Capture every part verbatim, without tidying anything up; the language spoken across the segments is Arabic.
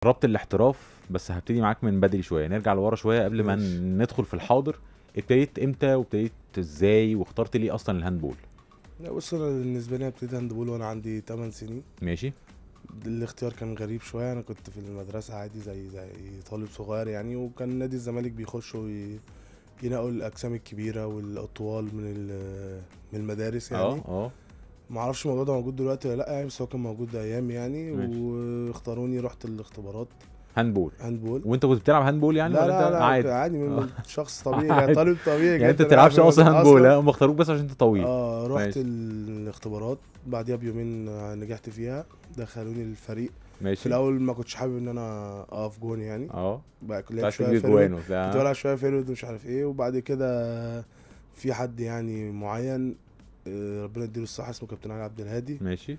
جربت الاحتراف، بس هبتدي معاك من بدري شويه، نرجع لورا شويه قبل ما ماشي. ندخل في الحاضر. ابتديت امتى وابتديت ازاي واخترت ليه اصلا الهاندبول؟ لا بص، انا بالنسبه لي ابتديت هاندبول وانا عندي تمن سنين. ماشي. الاختيار كان غريب شويه، انا كنت في المدرسه عادي زي زي طالب صغير يعني، وكان نادي الزمالك بيخشوا ي- ينقوا الاجسام الكبيره والاطوال من ال- من المدارس اه يعني. اه ما اعرفش الموضوع ده موجود دلوقتي ولا لا يعني، بس هو كان موجود ايام يعني، ماشي. واختاروني رحت الاختبارات هاندبول. هاندبول. وانت كنت بتلعب هاندبول يعني لا ولا انت لا لا ك- عادي؟ عادي، من اه من شخص طبيعي عادي. طالب طبيعي يعني انت جدا قاعد بتلعبش في اصلا المدرسة هاندبول؟ اصلا. ها، هم اختاروك بس عشان انت طويل. اه رحت ماشي. الاختبارات، بعديها بيومين آه، نجحت فيها، دخلوني الفريق. في ماشي. الاول ما كنتش حابب ان انا اقف جون يعني، اه بقى كنت كنت لعب عايز شويه تجيب فيرود، اجوان كنت وبتاع. بلعب شويه فيرود ومش عارف ايه، وبعد كده في حد يعني معين، آه، ربنا يديله الصحه، اسمه كابتن علي عبد الهادي. ماشي.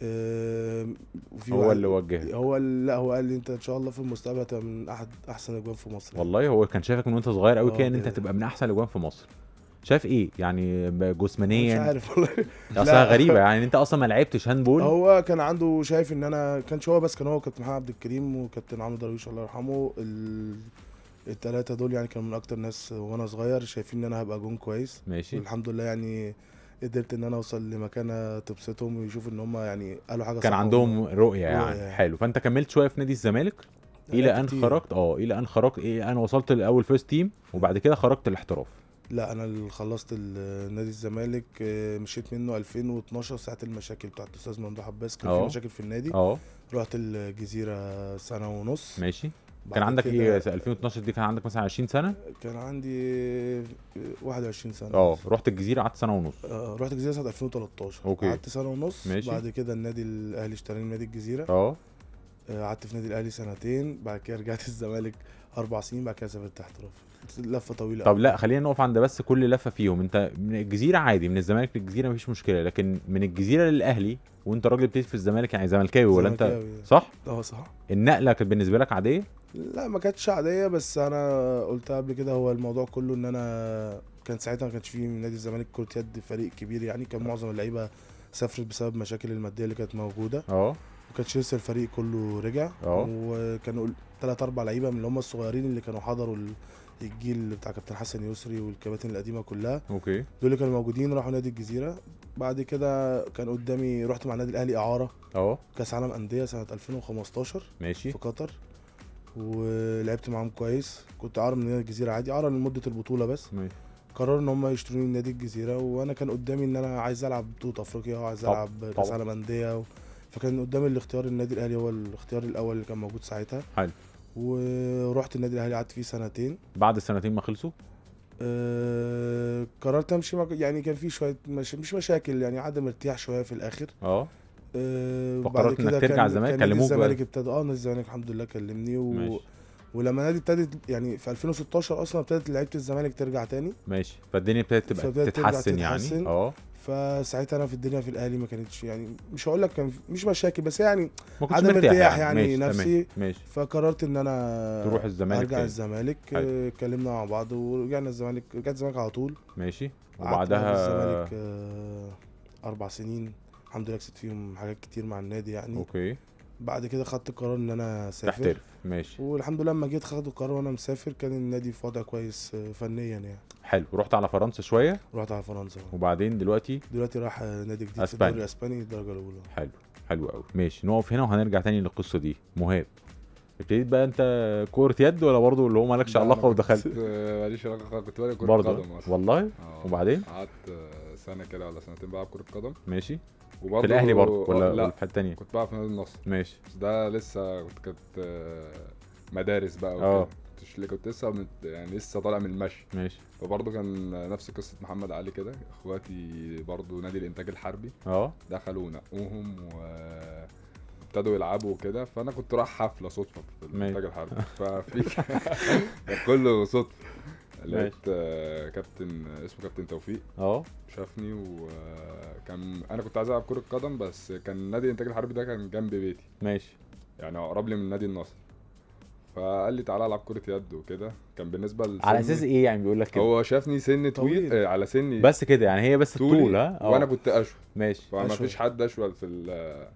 آه، وفي هو واحد، اللي وجهك؟ هو ال- لا هو قال لي انت ان شاء الله في المستقبل هتبقى من احد احسن الاجوان في مصر يعني. والله هو كان شايفك من وانت صغير قوي كده اه ان انت كده. هتبقى من احسن الاجوان في مصر. شايف ايه يعني انا مش جسمانيا؟ عارف والله. اصلها لا غريبه يعني، انت اصلا ما لعبتش هاندبول. هو كان عنده شايف ان انا كانش هو بس، كان هو كابتن محمد عبد الكريم وكابتن عمرو درويش الله يرحمه، ال... التلاتة دول يعني كانوا من اكتر ناس وانا صغير شايفين ان انا هبقى جون كويس، ماشي. والحمد لله يعني قدرت ان انا اوصل لمكانه تبسطهم ويشوفوا ان هم يعني قالوا حاجه كان صح هم. عندهم رؤيه رؤيه يعني، يعني. حلو. فانت كملت شويه في نادي الزمالك الى لعبت ان كتير. خرجت، اه الى ان خرجت ايه، انا وصلت لاول فيرست تيم وبعد كده خرجت الاحتراف. لا انا اللي خلصت ال- نادي الزمالك، آه، مشيت منه ألفين واتناشر ساعه المشاكل بتاعت الاستاذ ممدوح عباس، كان في اه مشاكل في النادي. اه رحت الجزيره سنه ونص. ماشي. كان بعد عندك ايه كده ألفين واتناشر دي؟ كان عندك مثلا عشرين سنه؟ كان عندي واحد وعشرين سنة اه مثلا. رحت الجزيره قعدت سنه ونص. آه، رحت الجزيرة سنة ألفين وتلتاشر، اوكي قعدت سنة ونص. ماشي. بعد كده النادي الأهلي اشتراني من نادي الجزيرة، اه آه، قعدت في نادي الأهلي سنتين، بعد كده رجعت الزمالك أربع سنين، بعد كده سافرت احتراف. لفة طويلة طب أوي. لا خلينا نقف عند بس كل لفه فيهم. انت من الجزيره عادي، من الزمالك للجزيره مفيش مشكله، لكن من الجزيره للاهلي وانت راجل بتلعب في الزمالك يعني زملكاوي ولا انت؟ زملكاوي. صح. اه صح. النقله كانت بالنسبه لك عاديه؟ لا ما كانتش عادية، بس أنا قلتها قبل كده، هو الموضوع كله إن أنا كان ساعتها ما كانش فيه من نادي الزمالك كرة يد فريق كبير يعني، كان معظم اللعيبة سافرت بسبب مشاكل المادية اللي كانت موجودة، اه ما كانش لسه الفريق كله رجع، اه وكانوا ثلاث اربع لعيبه من اللي هم الصغيرين اللي كانوا حضروا ال- الجيل بتاع كابتن حسن يسري والكباتن القديمه كلها، اوكي دول اللي كانوا موجودين راحوا نادي الجزيره. بعد كده كان قدامي، رحت مع النادي الاهلي اعاره اه كاس عالم انديه سنه ألفين وخمستاشر ماشي. في قطر، ولعبت معاهم كويس، كنت اعاره من نادي الجزيره عادي، اعاره لمده البطوله بس. ماشي. قرروا ان هم يشتروني من نادي الجزيره، وانا كان قدامي ان انا عايز العب بطوله افريقيا وعايز طب العب كاس طبعا عالم انديه و... فكان قدامي الاختيار النادي الاهلي هو الاختيار الاول اللي كان موجود ساعتها. حلو. ورحت النادي الاهلي قعدت فيه سنتين. بعد السنتين ما خلصوا؟ أه قررت امشي مع- يعني كان في شويه مش, مش مشاكل يعني، عدم ارتياح شويه في الاخر. اه أه بعد فقررت انك كده ترجع كان الزمالك، كان نادي كلموك بقى؟ الزمالك ابتدى، اه نادي الزمالك الحمد لله كلمني و... ماشي ولما نادي ابتدت يعني في ألفين وستاشر اصلا ابتدت لعيبه الزمالك ترجع تاني، ماشي. فالدنيا ابتدت تبقى فابتدت ترجع تتحسن يعني. تتحسن. اه فساعتها انا في الدنيا في الاهلي ما كانتش يعني، مش هقول لك كان في- مش مشاكل، بس يعني ما كنتش عدم مرتاح ارتياح يعني. يعني ماشي تمام. نفسي. ماشي. فقررت ان انا تروح الزمالك ارجع تاني. الزمالك، حلو. آه، اتكلمنا مع بعض ورجعنا الزمالك، رجعت الزمالك على طول. ماشي. قعدت بقى في الزمالك وبعدها آه، اربع سنين، الحمد لله كسبت فيهم حاجات كتير مع النادي يعني. اوكي بعد كده خدت قرار ان انا اسافر، تحترف. ماشي والحمد لله لما جيت خدت القرار وانا مسافر كان النادي في وضع كويس آه، فنيا يعني. حلو. رحت على فرنسا شويه رحت على فرنسا، وبعدين دلوقتي دلوقتي راح آه، نادي جديد في اسبانيا. الدوري الاسباني الدرجه الاولى. حلو. حلو قوي. ماشي نقف هنا وهنرجع تاني للقصه دي. مهاب، ابتديت بقى انت كوره يد ولا برضه اللي هو مالكش لا، أنا علاقه كنت- ودخلت؟ ماليش علاقه، كنت بلعب كره برضه قدم اصلا. والله. آه. وبعدين قعدت سنه كده ولا سنتين بلعب كره قدم، ماشي. وبرضه في الاهلي برضه ولا آه، ولا لا في حته تانيه؟ كنت بلعب في نادي النصر، ماشي. بس ده لسه كنت كانت آه، مدارس بقى آه. وكده، كنتش ليه- كنت لسه من يعني لسه طالع من المشي. ماشي. فبرضه كان نفس قصه محمد علي كده، اخواتي برضه نادي الانتاج الحربي اه دخلوا نقوهم و ابتدوا يلعبوا وكده، فانا كنت رايح حفله صدفه في ماشي. الانتاج الحربي، ففي كان كله صدفه. لقيت ماشي. آه، كابتن اسمه كابتن توفيق اه شافني، وكان انا كنت عايز العب كره قدم، بس كان نادي الانتاج الحربي ده كان جنب بيتي، ماشي. يعني اقرب لي من نادي النصر، فقال لي تعالى العب كره يد وكده. كان بالنسبه لسني، على اساس ايه يعني بيقول لك كده؟ هو شافني سن طويل, طويل. آه على سني بس كده يعني، هي بس طولي، الطول. ها وانا اه كنت اشول، ماشي. فما أشول. فيش حد اشول في ال-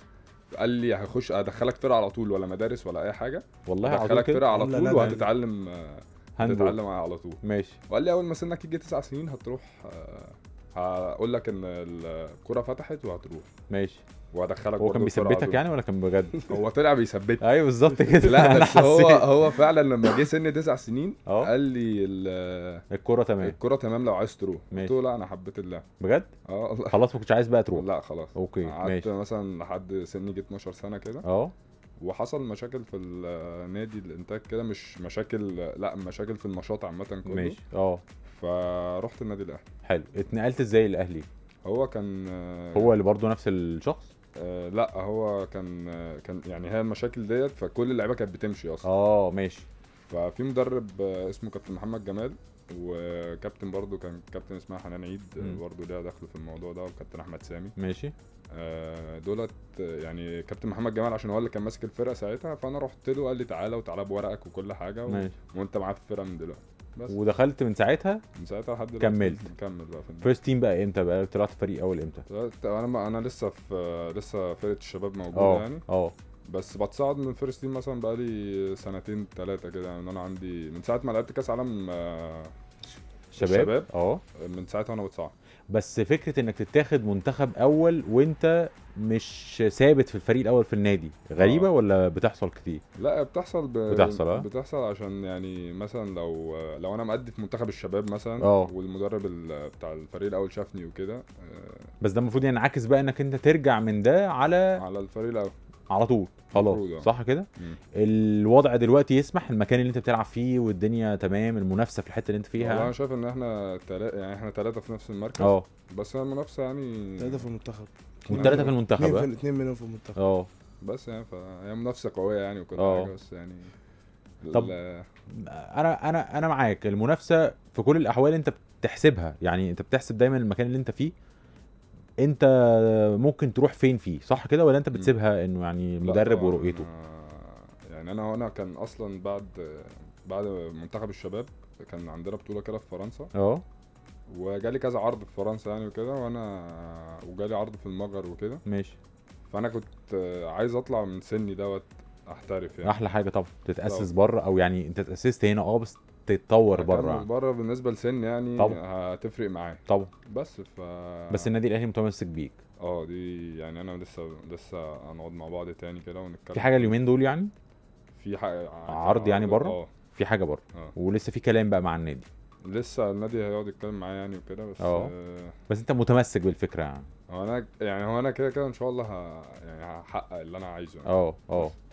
قال لي هخش ادخلك فرقه على طول ولا مدارس ولا اي حاجه، والله على طول ادخلك كده فرقه على عاملة طول نادي. وهتتعلم آه، هاندبول. هتتعلم على طول. ماشي. وقال لي اول ما سنك يجي تسع سنين هتروح آه، هقول لك ان الكوره فتحت وهتروح ماشي. وهدخلك هو كان برضه الفرقة على بيثبتك طول. يعني ولا كان بجد؟ هو طلع بيثبتني. ايوه بالظبط كده. لا أنا بس هو حسيت. هو فعلا لما جه سن تسع سنين اه. قال لي ال- الكوره تمام. الكرة تمام لو عايز تروح. قلت ماشي. له لا انا حبيت اللعب. بجد؟ اه والله. خلاص ما كنتش عايز بقى تروح. لا خلاص. اوكي قعدت ماشي. مثلا لحد سني جه اتناشر سنة كده، اه وحصل مشاكل في النادي الانتاج كده، مش مشاكل، لا مشاكل في النشاط عامة كله. ماشي. اه فرحت النادي الاهلي. حلو. اتنقلت ازاي الاهلي؟ هو كان هو اللي برضه نفس الشخص؟ آه لا هو كان آه كان يعني هي المشاكل ديت، فكل اللعيبه كانت بتمشي اصلا. اه ماشي. ففي مدرب آه اسمه كابتن محمد جمال، وكابتن برضو كان كابتن اسمها حنان عيد مم. برضو ليها دخل في الموضوع ده، وكابتن احمد سامي. ماشي. آه دولت آه، يعني كابتن محمد جمال عشان هو اللي كان ماسك الفرقه ساعتها، فانا رحت له قال لي تعالى وتعالى بورقك وكل حاجه و... ماشي. وانت معاه في الفرقه من دلوقتي. بس ودخلت من ساعتها. من ساعتها لحد دلوقتي كملت. مكمل بقى في النادي. فيرست تيم بقى امتى بقى؟ طلعت فريق اول امتى؟ دلوقتي انا ما انا لسه في لسه فرقه الشباب موجوده اه يعني، اه بس بتصعد من فيرست تيم مثلا بقالي سنتين ثلاثه كده يعني. انا عندي من ساعه ما لعبت كاس عالم آه، شباب الشباب. اه. من ساعتها وانا بتصعد. بس فكره انك تتاخد منتخب اول وانت مش ثابت في الفريق الاول في النادي غريبه آه. ولا بتحصل كتير؟ لا بتحصل ب... بتحصل، اه. بتحصل عشان يعني مثلا لو لو انا مأدي في منتخب الشباب مثلا اه. والمدرب ال... بتاع الفريق الاول شافني وكده آه، بس ده المفروض ينعكس بقى انك انت ترجع من ده على على الفريق الاول على طول خلاص، المفروض، اه. صح كده؟ مم. الوضع دلوقتي يسمح، المكان اللي انت بتلعب فيه والدنيا تمام، المنافسه في الحته اللي انت والله انا فيها؟ شايف ان احنا تلا... يعني احنا ثلاثه في نفس المركز. اه. بس المنافسه يعني ثلاثة في المنتخب. والثلاثه في المنتخب اتنين اه؟ في اتنين منهم في المنتخب. اه. بس يعني فهي منافسه قويه يعني وكل اه. حاجه، بس يعني طب ال- انا انا انا معاك، المنافسه في كل الاحوال انت بتحسبها، يعني انت بتحسب دايما المكان اللي انت فيه انت ممكن تروح فين فيه، صح كده؟ ولا انت مم. بتسيبها انه يعني لا مدرب طبعاً ورؤيته؟ أنا- يعني انا هنا كان اصلا بعد بعد منتخب الشباب كان عندنا بطوله كده في فرنسا، اه وجالي كذا عرض في فرنسا يعني وكده، وانا وجالي عرض في المجر وكده، ماشي. فانا كنت عايز اطلع من سني دوت احترف يعني. احلى حاجه طبعا تتاسس طبعاً. بره، او يعني انت اتاسست هنا اه بس تتطور أكمل بره. بره بالنسبه لسن يعني طبعاً. هتفرق معايا. طبعا. بس ف بس النادي الاهلي متمسك بيك. اه دي يعني انا لسه لسه هنقعد مع بعض تاني كده ونتكلم. في حاجه اليومين دول يعني؟ في حاجه عرض يعني بره؟ اه في حاجه بره اه ولسه في كلام بقى مع النادي؟ لسه النادي هيقعد يتكلم معايا يعني وكده، بس اه. آه، بس انت متمسك بالفكره يعني؟ هو انا يعني هو انا كده كده ان شاء الله ه... يعني هحقق اللي انا عايزه يعني. اه اه. بس.